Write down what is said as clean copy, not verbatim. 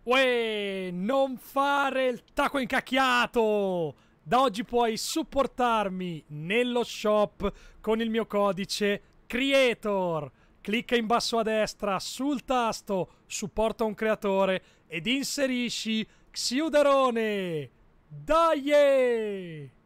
Uè, non fare il taco incacchiato! Da oggi puoi supportarmi nello shop con il mio codice CREATOR. Clicca in basso a destra sul tasto supporta un creatore ed inserisci Xiuderone. Dai!